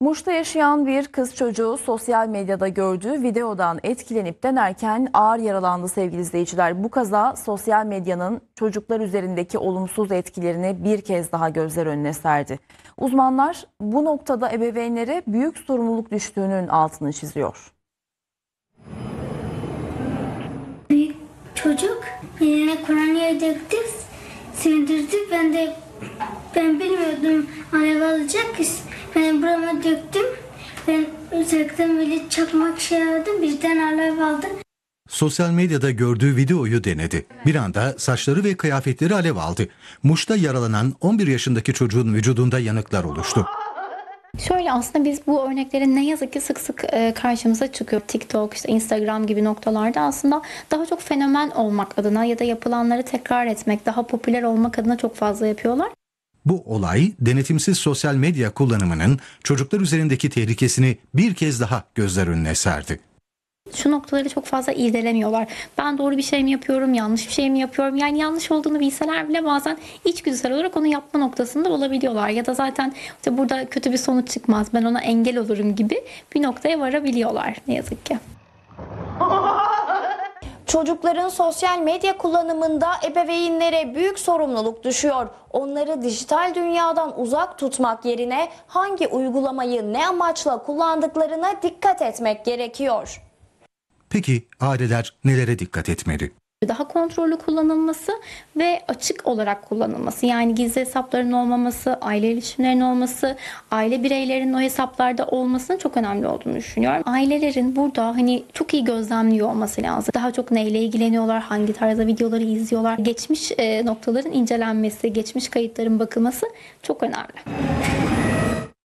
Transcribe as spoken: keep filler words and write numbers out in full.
Muş'ta yaşayan bir kız çocuğu sosyal medyada gördüğü videodan etkilenip denerken ağır yaralandı sevgili izleyiciler. Bu kaza sosyal medyanın çocuklar üzerindeki olumsuz etkilerini bir kez daha gözler önüne serdi. Uzmanlar bu noktada ebeveynlere büyük sorumluluk düştüğünün altını çiziyor. Bir çocuk eline Kur'an'ı döktü, sindirdi. Ben de ben bilmiyordum alev alacak. Ben burama döktüm. Ben uzaktan böyle çakmak şey aldım. Birden alev aldı. Sosyal medyada gördüğü videoyu denedi. Bir anda saçları ve kıyafetleri alev aldı. Muş'ta yaralanan on bir yaşındaki çocuğun vücudunda yanıklar oluştu. Şöyle aslında biz bu örneklerin ne yazık ki sık sık karşımıza çıkıyor. TikTok, işte Instagram gibi noktalarda aslında daha çok fenomen olmak adına ya da yapılanları tekrar etmek, daha popüler olmak adına çok fazla yapıyorlar. Bu olay denetimsiz sosyal medya kullanımının çocuklar üzerindeki tehlikesini bir kez daha gözler önüne serdi. Şu noktaları çok fazla irdelemiyorlar. Ben doğru bir şey mi yapıyorum, yanlış bir şey mi yapıyorum? Yani yanlış olduğunu bilseler bile bazen içgüdüsel olarak onu yapma noktasında olabiliyorlar. Ya da zaten işte burada kötü bir sonuç çıkmaz, ben ona engel olurum gibi bir noktaya varabiliyorlar ne yazık ki. Çocukların sosyal medya kullanımında ebeveynlere büyük sorumluluk düşüyor. Onları dijital dünyadan uzak tutmak yerine hangi uygulamayı ne amaçla kullandıklarına dikkat etmek gerekiyor. Peki aileler nelere dikkat etmeli? Daha kontrollü kullanılması ve açık olarak kullanılması. Yani gizli hesapların olmaması, aile ilişkilerinin olması, aile bireylerinin o hesaplarda olmasının çok önemli olduğunu düşünüyorum. Ailelerin burada hani çok iyi gözlemliyor olması lazım. Daha çok neyle ilgileniyorlar, hangi tarzda videoları izliyorlar. Geçmiş e, noktaların incelenmesi, geçmiş kayıtların bakılması çok önemli.